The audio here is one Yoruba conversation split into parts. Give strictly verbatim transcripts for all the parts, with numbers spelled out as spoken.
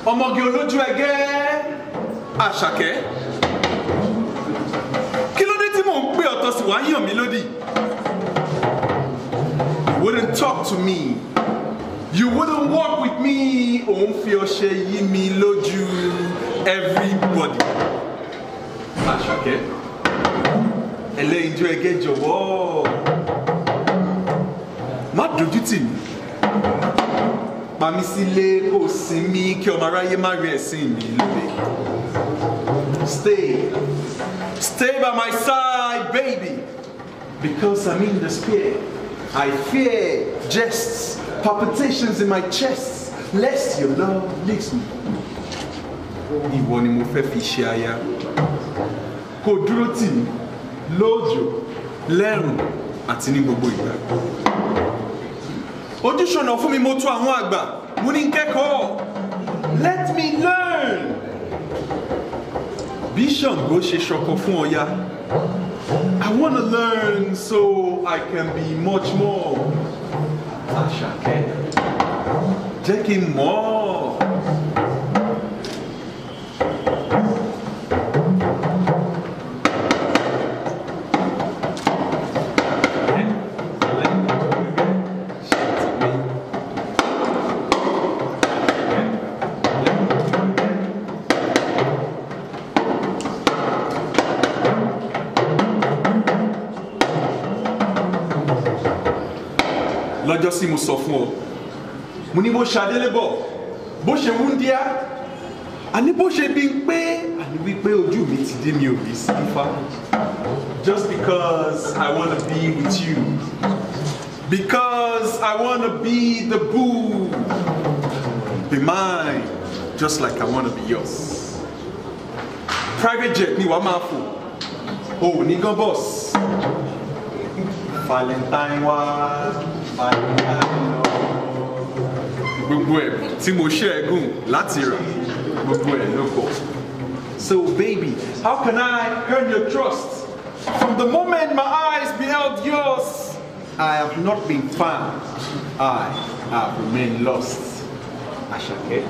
ọmọge olójú ẹgẹ́ Àṣàkẹ́. Kí ló dé tí mò ń pè ọ̀tọ̀ sí wá yàn mí lódì? You wouldn't talk to me. You wouldn't walk with me. Òun fi ọṣẹ yí mi lójú everybody. Àṣàkẹ́. Ẹlẹ́yinjú ẹgẹ́ jọ̀wọ́. Má dojú tì mí. Pa mí sílé kó sinmi kí ọmọ aráyé má rí ẹ̀sìn mi lóde. Stay. Stay by my side, baby. Because I'm in despair. I fear jests, palpitations in my chest, lest your love leaves me. Ìwọ ni mo fẹ́ fi ṣe aya. Kó dúró tì mí lójò, lẹ́rùn àti ní gbogbo ìgbà. Ojúṣọ̀nà fún mi mo tó àwọn àgbà, mo ní kẹ́kọ̀ọ́. Let me learn. Bí Ṣàngó ṣe ṣọkọ fún Ọya. I want to learn so I can be much more. Àṣàkẹ́, jẹ́ kí n mọ̀. Lọ́jọ́ sí mo sọ fún ọ, mo ní bó ṣe adélébọ̀, bó ṣe wúndíá, àní bó ṣe bí ń pé, àní wípé ojú mi ti dé mi ò rí sí ifá. Just because I want to be with you. Because I want to be the boo. Be mine, just like I want to be yours. Private jet ni wàá máa fò, o ò ní gan boss. Valentine wá. Gbogbo ẹ̀ tí mo ṣe ẹ̀gùn láti rà, gbogbo ẹ̀ ló kọ̀. So baby, how can I earn your trust? From the moment my eyes beheld yours, I have not been found. I have remained lost. Àṣàkẹ́.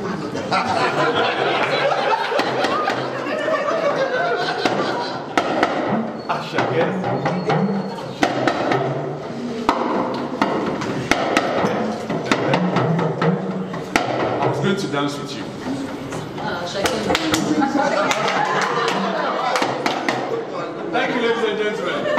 Àṣàkẹ́. I'm going to dance with you. Uh, Thank you, ladies and gentlemen.